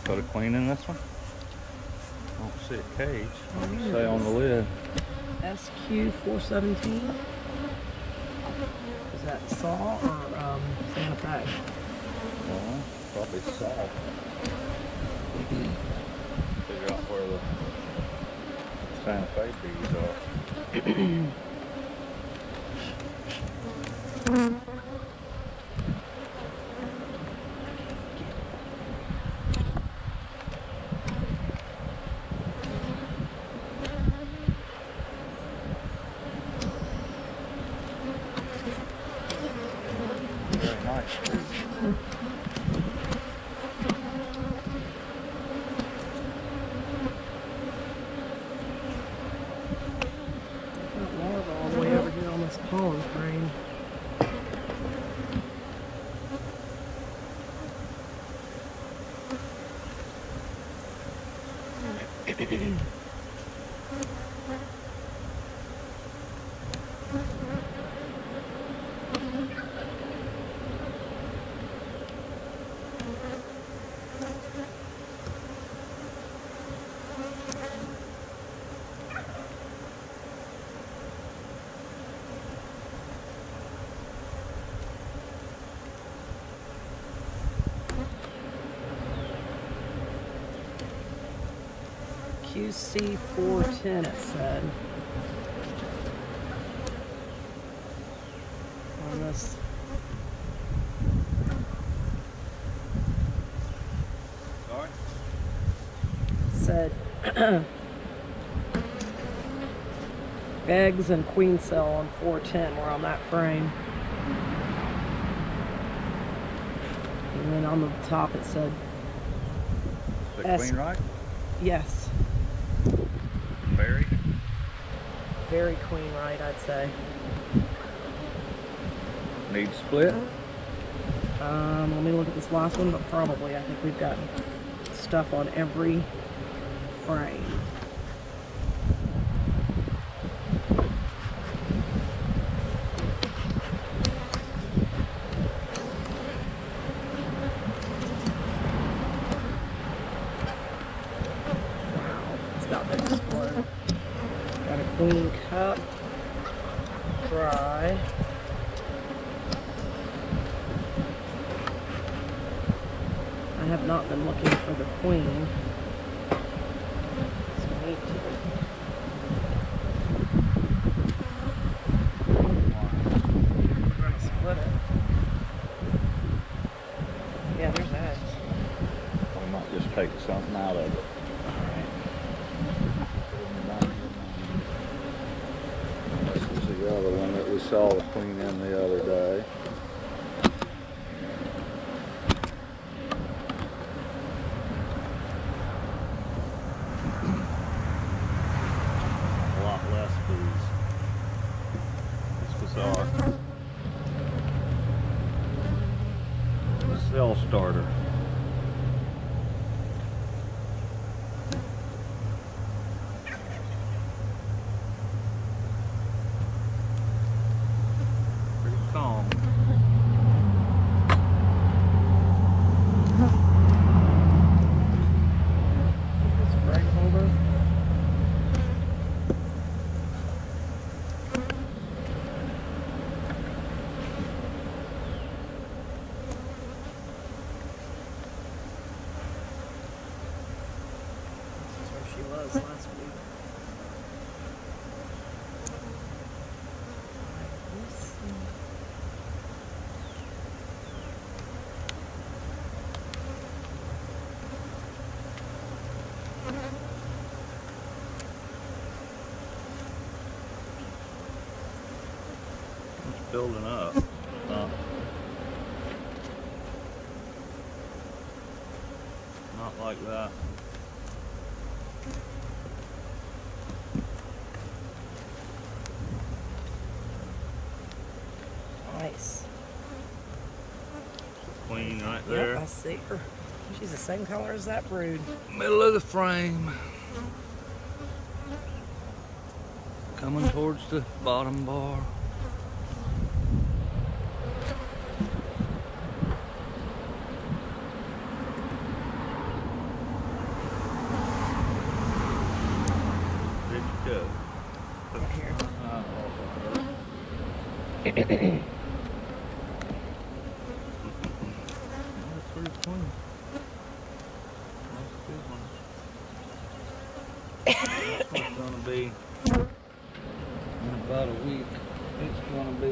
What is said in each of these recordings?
Put a queen in this one. I don't see a cage. What does it say on the lid? SQ417. Is that Saw or Santa Fe? Well, probably Saw. Figure out where the Santa Fe bees are. Very nice. Got larva all the way over here on this pollen frame. QC410 it said. On this. Sorry? Said eggs and queen cell on 410 were on that frame. And then on the top it said Is that queen right? yes. Very? Very queen right, I'd say. Need split? Let me look at this last one, but probably. I think we've got stuff on every frame. Got a queen cup, dry. I have not been looking for the queen. So I need to. We're going to split it. Yeah, there's eggs. We might just take something out of it. The other one that we saw the queen in the other day. A lot less bees. This was our cell starter. Was last week. It's building up. Not like that. Nice. Queen right there. Yep, I see her. She's the same color as that brood. Middle of the frame. Coming towards the bottom bar. That's pretty clean. That's a good one. This one's gonna be in about a week. It's gonna be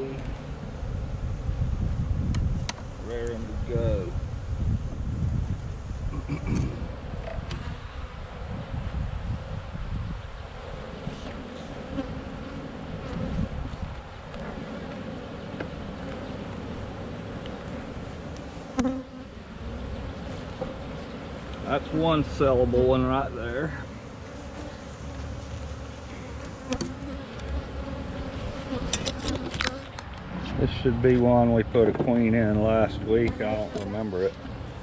raring to go. That's one sellable one right there. This should be one we put a queen in last week. I don't remember it.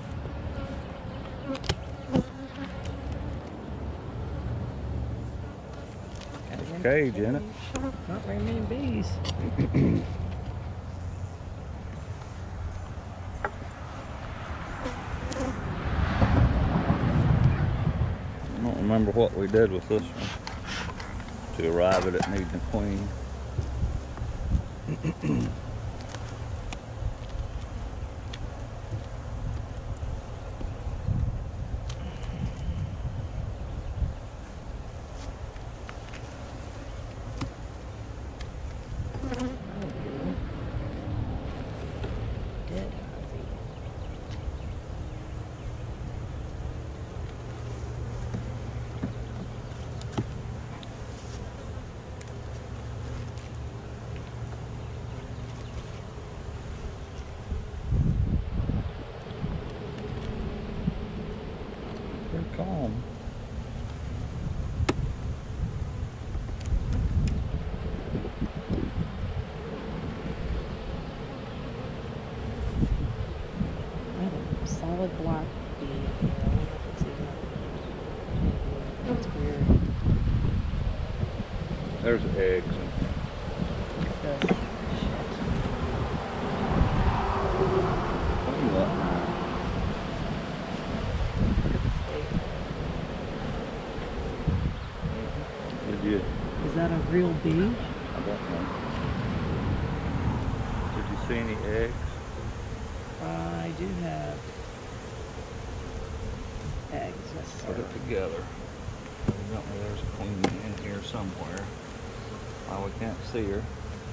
There's a cage in it. Not very many bees. I don't remember what we did with this one to arrive at it needing a queen. Pretty calm. Solid black bee. I wonder if it's even. That's weird. There's eggs. This. Clean up. Did you? Is that a real bee? I don't know. Did you see any eggs? I do have eggs. Yes, Put sir. it together. Evidently there's a queen in here somewhere. Why we can't see her,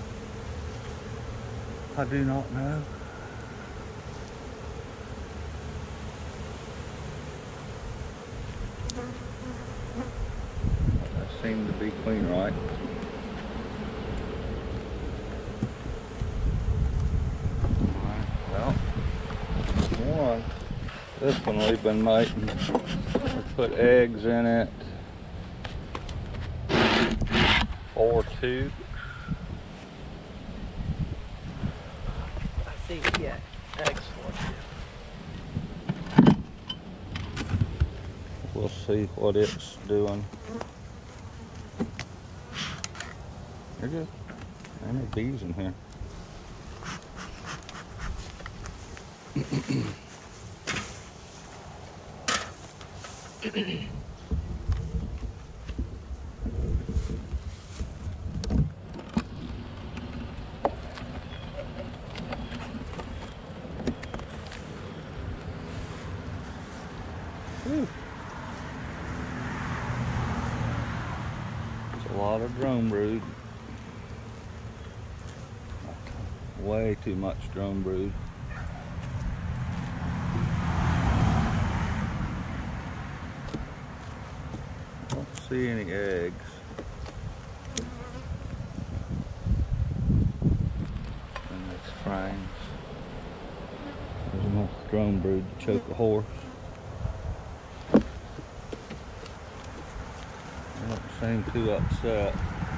I do not know. That seemed to be queen right. Alright, well, one. This one we've been making. We put eggs in it. 4 tubes. I see. Yeah, eggs for We'll see what it's doing. You're good. Ain't no bees in here. Whew. It's a lot of drone brood. Way too much drone brood. Don't see any eggs. And it's frames. There's enough drone brood to choke a horse. They don't seem too upset.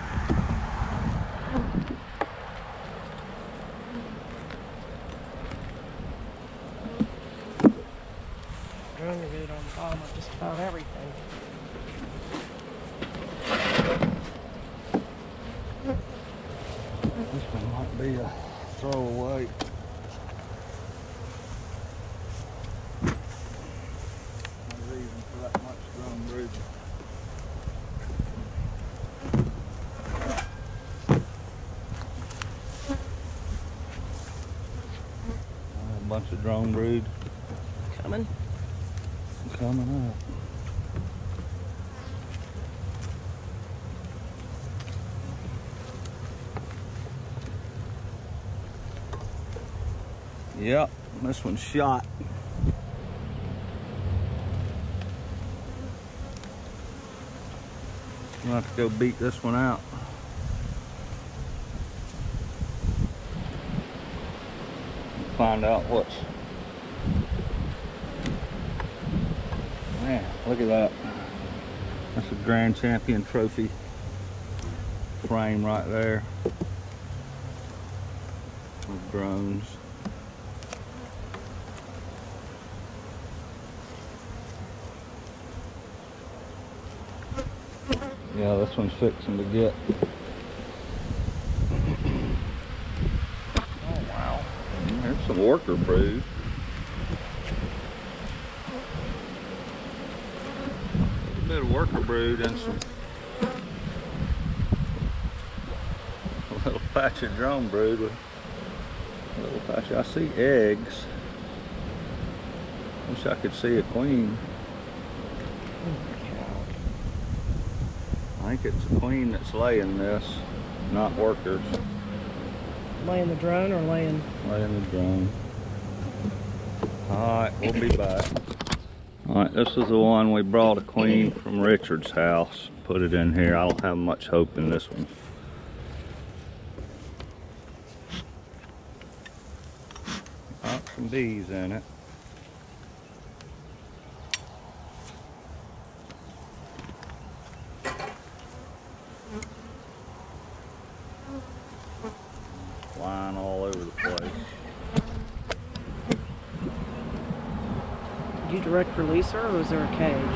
drone root on the bottom of just about everything. This one might be a throwaway. No reason for that much drone brood. bunch of drone brood Coming. coming up. Yep, this one's shot. I'm gonna have to go beat this one out. Find out what's... Man, look at that. That's a Grand Champion trophy frame right there with drones. Yeah, this one's fixing to get. Oh wow. There's some worker brood. A bit of worker brood and some a little patch of drone brood with a little patch. I see eggs. Wish I could see a queen. I think it's a queen that's laying this, not workers. Laying the drone or laying? Laying the drone. Alright, we'll be back. Alright, this is the one we brought a queen from Richard's house. Put it in here. I don't have much hope in this one. Got some bees in it. Flying all over the place. Did you direct release her, or was there a cage?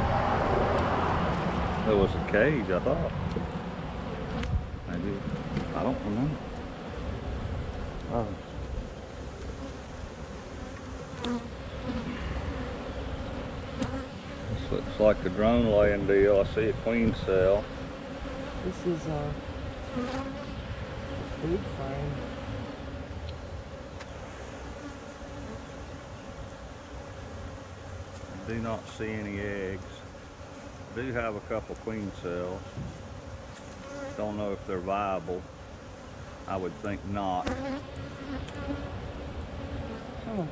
There was a cage, I thought. Maybe, I don't remember. Oh. This looks like a drone laying deal. I see a queen cell. This is a food frame. I do not see any eggs. I do have a couple queen cells. Don't know if they're viable. I would think not. Oh.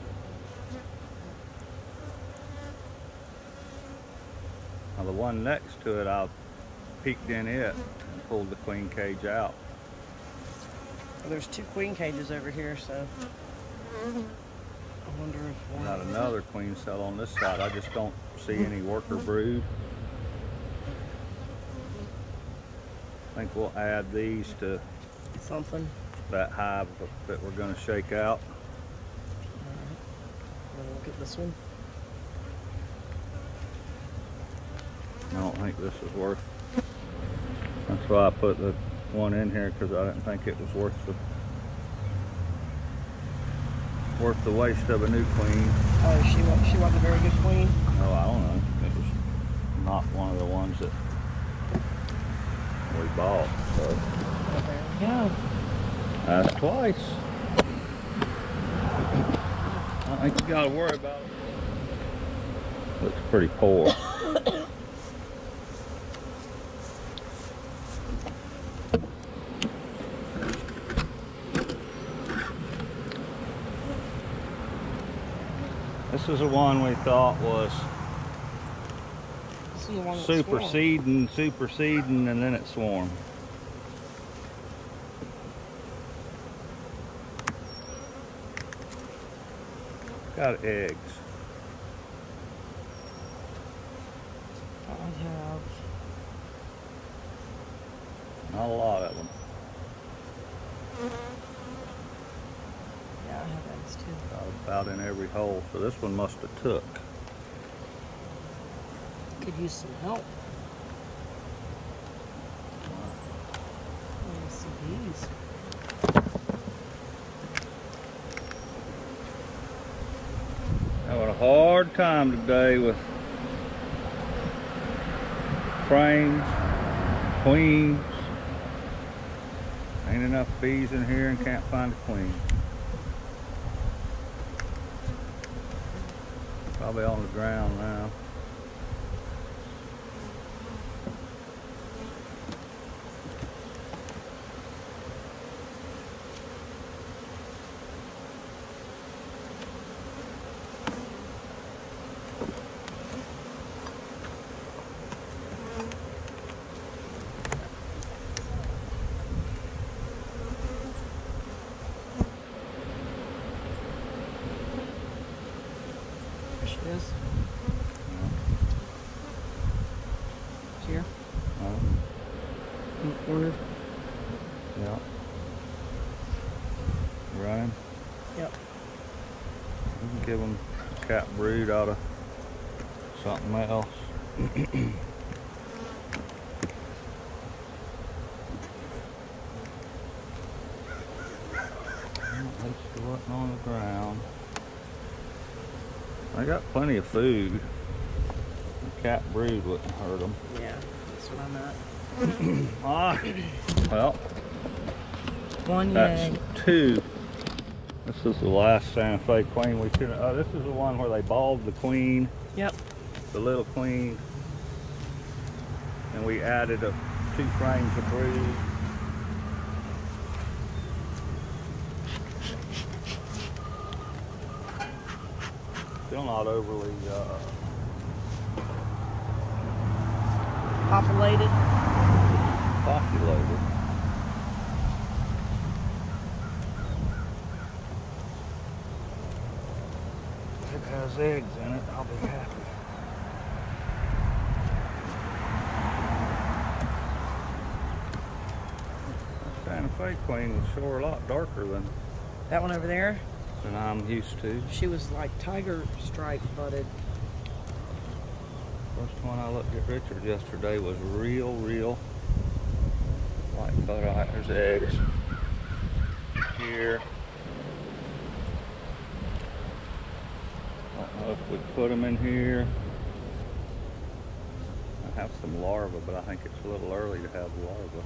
Now the one next to it, I peeked in it and pulled the queen cage out. Well, there's two queen cages over here, so I wonder if one... Got another queen cell on this side. I just don't see any worker brood. I think we'll add these to something. that hive that we're going to shake out. Alright. We'll look at this one. I don't think this is worth. That's why I put the one in here, because I didn't think it was worth the waste of a new queen. Oh, she wasn't a very good queen? No, I don't know. It was not one of the ones that we bought. So Well, there we go. that's twice. I don't think you got to worry about it. Looks pretty poor. This is the one we thought was This is the one that superseding, and then it swarmed. Got eggs. I have... Not a lot of them. Yeah, I have eggs too. About in every hole. So this one must have took. Could use some help. Let me see these. Having a hard time today with frames, queens. Ain't enough bees in here and can't find a queen. Probably on the ground now. There she is. Here. In the corner. Yeah. Running. Yep. We can give them a cat brood out of something else. At least it wasn't on the ground. I got plenty of food. A cat brood wouldn't hurt them. Yeah, that's what I meant. Ah, well, One that's yay. 2. This is the last Santa Fe queen we should. Oh, this is the one where they balled the queen. Yep. The little queen, and we added 2 frames of brood. Still not overly Populated. populated. If it has eggs in it, I'll be happy. Santa Fe queen was sure a lot darker That one over there, than I'm used to. she was like tiger stripe budded. First one I looked at Richard yesterday was real white color. All right, there's eggs here. Don't know if we put them in here. I have some larvae, but I think it's a little early to have larvae.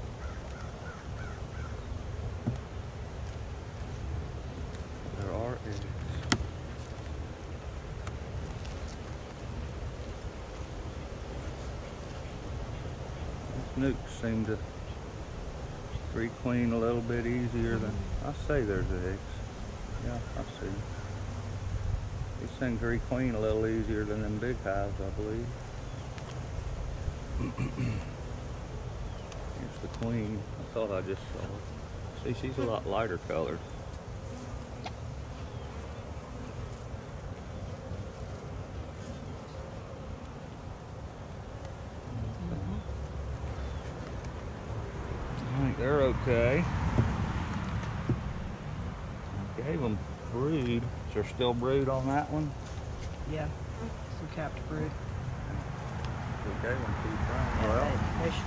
There are eggs. These nucs seem to requeen a little bit easier than I say. There's eggs. Yeah, I see. These things requeen a little easier than them big hives, I believe. Here's the queen. I thought I just saw her. See, she's a lot lighter colored. I think they're okay. I gave them brood. Is there still brood on that one? Yeah, some capped brood. We gave them 2 frames. Yeah, Well,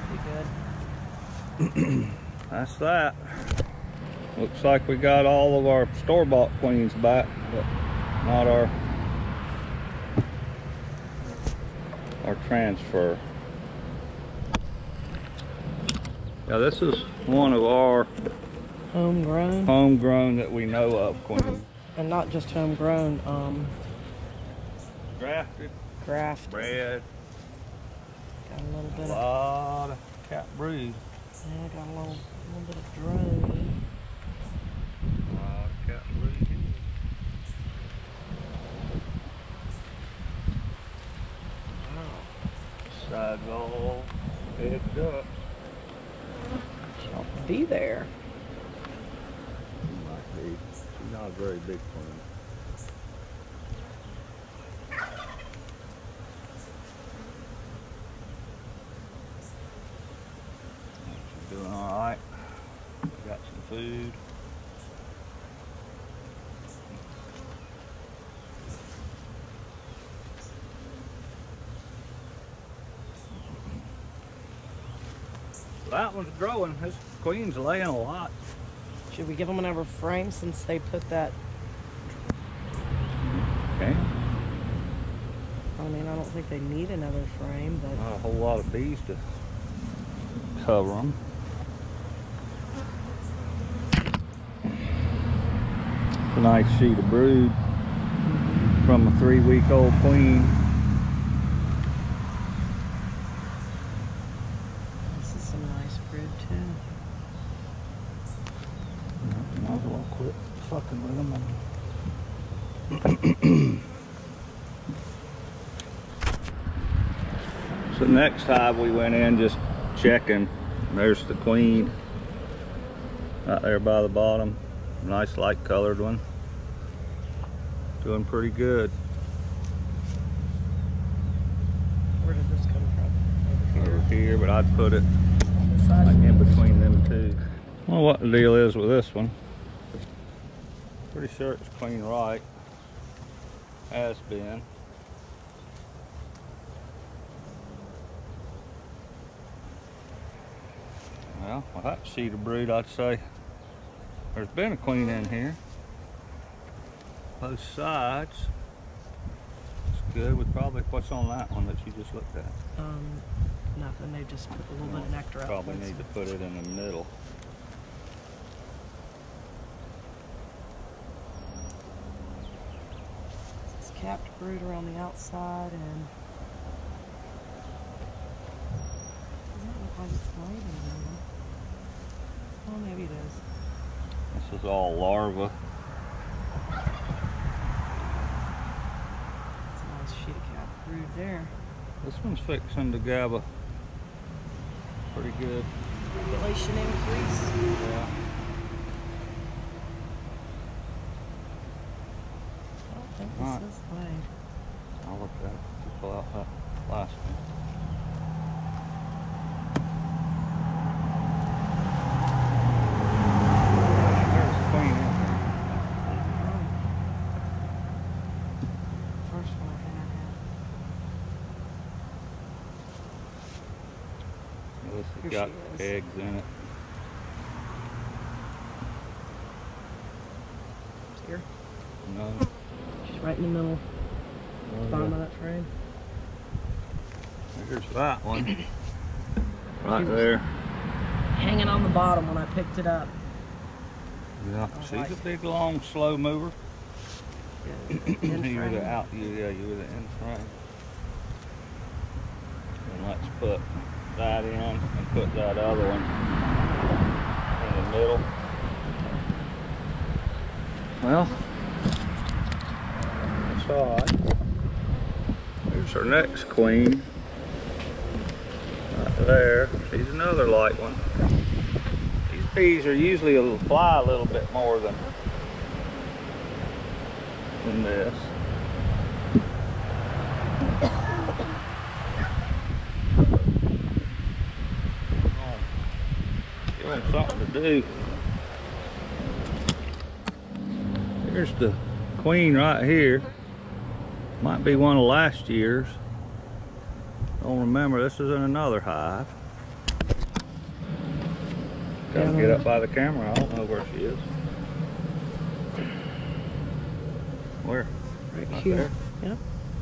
they should be good. that's that. Looks like we got all of our store-bought queens back, but not our transfer. Yeah, this is one of our homegrown that we know of queens. And not just homegrown, Grafted, graft. bred, Got a little a bit of, lot of cat brood. yeah, got a little bit of drone. A lot of cat brood. Sides all edged up. She'll be there. She might be. She's not a very big queen. She's doing all right. We got some food. That one's growing. This queen's laying a lot. Should we give them another frame since they put that? Okay. I mean, I don't think they need another frame, but Not a whole lot of bees to cover them. It's a nice sheet of brood. from a 3-week-old queen. This is some nice brood too. Might as well quit fucking with them. So next hive we went in just checking. There's the queen right there by the bottom. Nice light colored one. Doing pretty good. Where did this come from? Over here, but I'd put it On the side. like in between them two. Well, what the deal is with this one? Pretty sure it's queen right. Has been. Well, with that seed of brood, I'd say there's been a queen in here. Both sides. It's good with probably what's on that one that you just looked at. Nothing. They just put a little bit of nectar out. Probably need to put it in the middle. It's capped brood around the outside, and doesn't look like it's laying anymore. Oh, maybe it is. This is all larva. It's a nice sheet of capped brood there. This one's fixing to gabba pretty good. Population increase. Yeah. I don't think Alright. this is laid. I'll look at it. Pull out that last one. There's a queen in there. First one I had. This has Here got she is. eggs in it. Here. No. She's right in the middle, bottom of that frame. Here's that one. Right there. Hanging on the bottom when I picked it up. Yeah. She's a big, long, slow mover. In You were the frame. you were the in frame. And let's put that in and put that other one in the middle. Well, that's all right. Here's our next queen. Right there. She's another light one. These bees are usually fly a little bit more than this. Give them something to do. Here's the queen right here. Might be one of last year's. Don't remember, this is in another hive. Gotta get up by the camera, I don't know where she is. Where? Right Not here. there? Yep.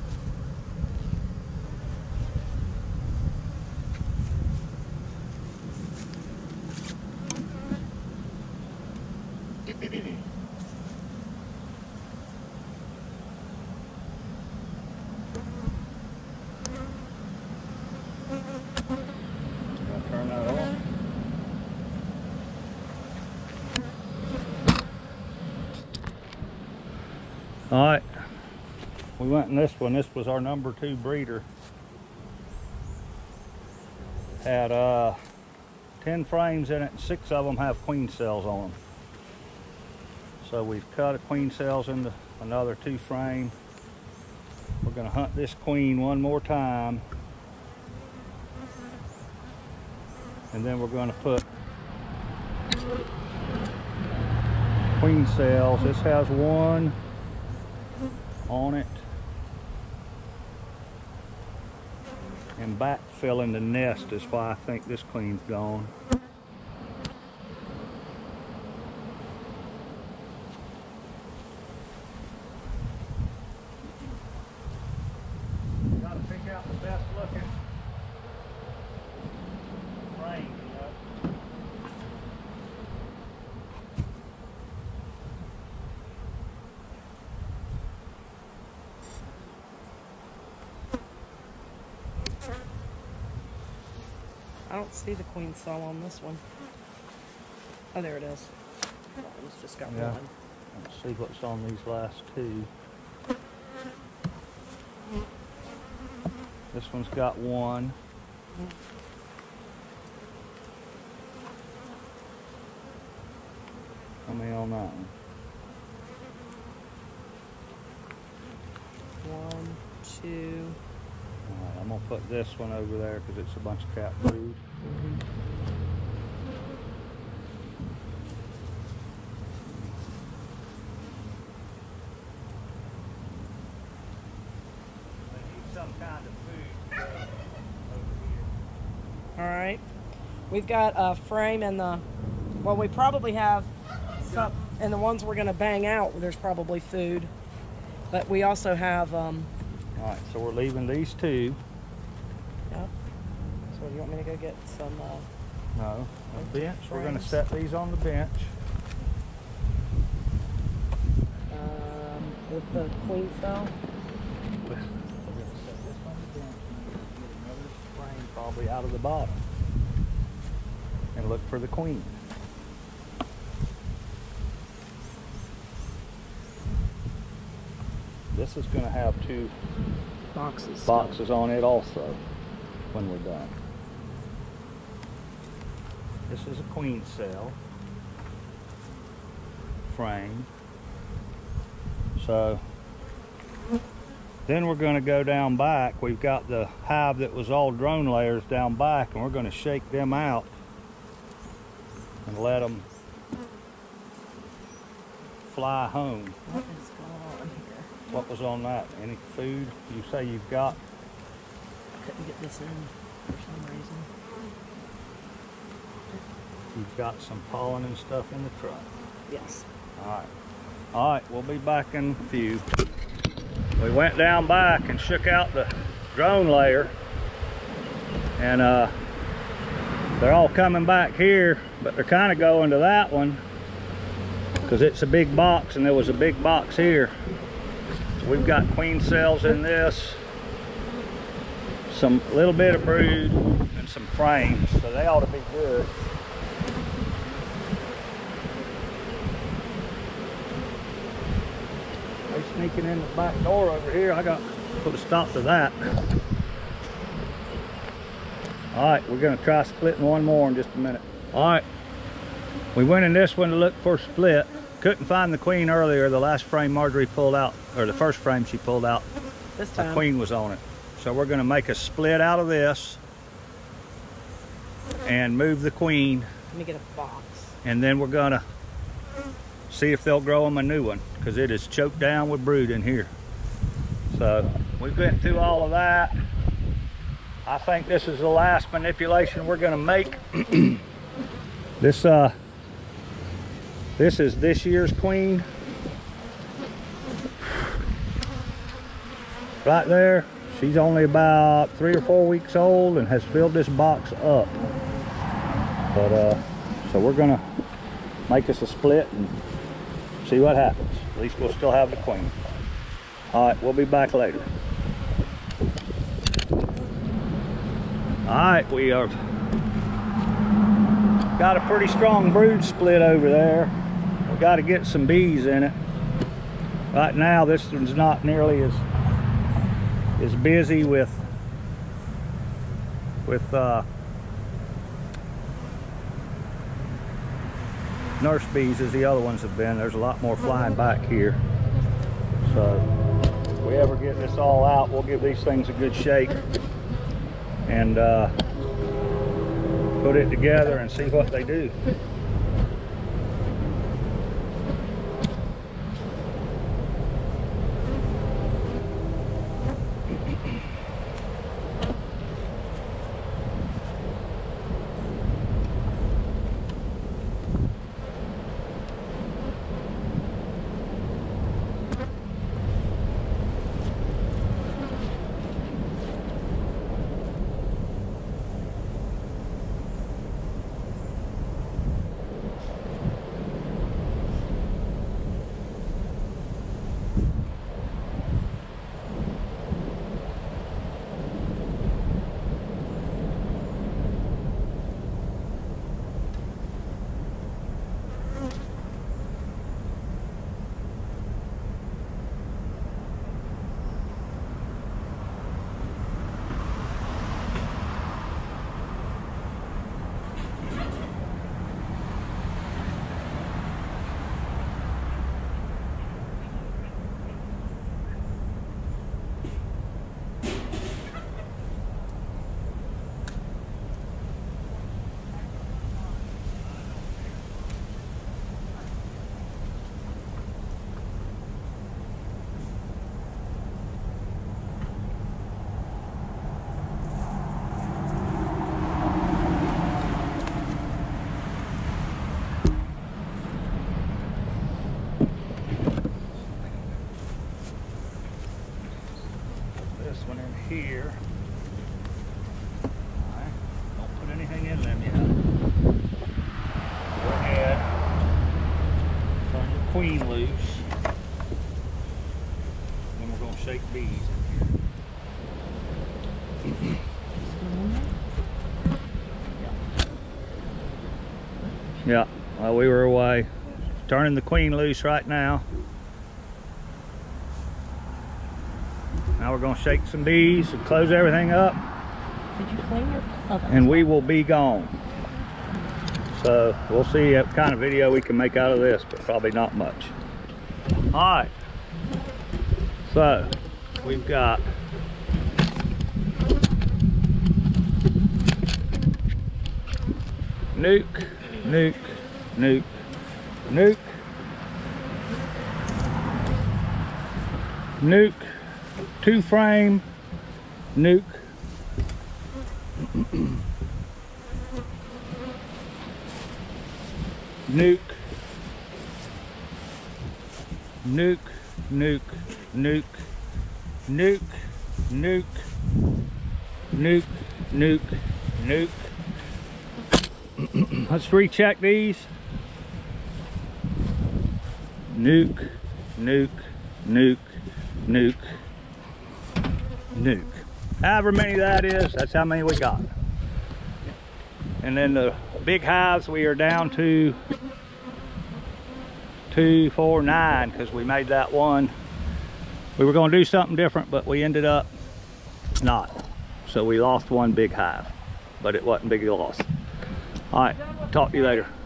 I'll turn that on. Alright, we went in this one. This was our number 2 breeder. Had 10 frames in it, and 6 of them have queen cells on them. So we've cut a queen cells into another 2 frame. We're gonna hunt this queen one more time. And then we're gonna put queen cells. This has 1 on it. And backfilling the nest is why I think this queen's gone. Gotta pick out the best looking frame, you know. I don't see the queen cell on this one. Oh, there it is. It's just got Yeah. one. Let's see what's on these last two. This one's got one. How many on that one? 1, 2. All right, I'm gonna put this one over there because it's a bunch of cat brood. They need some kind of food over here. All right. We've got a frame and the, well, we probably have some, and the ones we're going to bang out, there's probably food. But we also have, All right, so we're leaving these two. Yep. So do you want me to go get some? No, a bench. We're going to frames? set these on the bench. With the queen cell. We're going to set this on the bench and get another frame probably out of the bottom and look for the queen. This is going to have two boxes on it also when we're done. This is a queen cell frame. So then we're going to go down back. We've got the hive that was all drone layers down back, and we're going to shake them out and let them fly home. What is going on here? What was on that? Any food you say you've got? Couldn't get this in for some reason. You've got some pollen and stuff in the truck. Yes. All right, we'll be back in a few. We went down back and shook out the drone layer, and they're all coming back here, but they're kind of going to that one because it's a big box, and there was a big box here. So we've got queen cells in this, some little bit of brood, and some frames, so they ought to be good. They sneaking in the back door over here. I got to put a stop to that. All right, we're gonna try splitting one more in just a minute. All right, we went in this one to look for a split. Couldn't find the queen earlier. The last frame Marjorie pulled out, or the first frame she pulled out, This time. the queen was on it. So we're gonna make a split out of this and move the queen, Let me get a box. and then we're gonna see if they'll grow them a new one, because it is choked down with brood in here. So we've been through all of that. I think this is the last manipulation we're gonna make. This is this year's queen. Right there, she's only about 3 or 4 weeks old and has filled this box up. But so we're gonna make us a split and see what happens. At least we'll still have the queen. All right, we'll be back later. All right, we are got a pretty strong brood split over there. We got to get some bees in it. Right now, this one's not nearly as busy with nurse bees as the other ones have been. There's a lot more flying back here. So if we ever get this all out, we'll give these things a good shake and put it together and see what they do. here. All right. Don't put anything in them yet. Go ahead. Turn your queen loose. Then we're going to shake bees in here. Yeah, while we were away. Turning the queen loose right now. Now we're going to shake some bees and close everything up. Did you clean your? Okay. And we will be gone. So we'll see what kind of video we can make out of this, but probably not much. All right. So we've got nuke, nuke, nuke, nuke, nuke, 2-frame, nuke, nuke, nuke, nuke, nuke, nuke, nuke, nuke, nuke, nuke. Let's recheck these. Nuke, nuke, nuke, nuke, nuke. However many that is, that's how many we got. And then the big hives, we are down to 2, 4, 9 because we made that one. We were going to do something different, but we ended up not. So we lost one big hive, but it wasn't big loss. All right, talk to you later.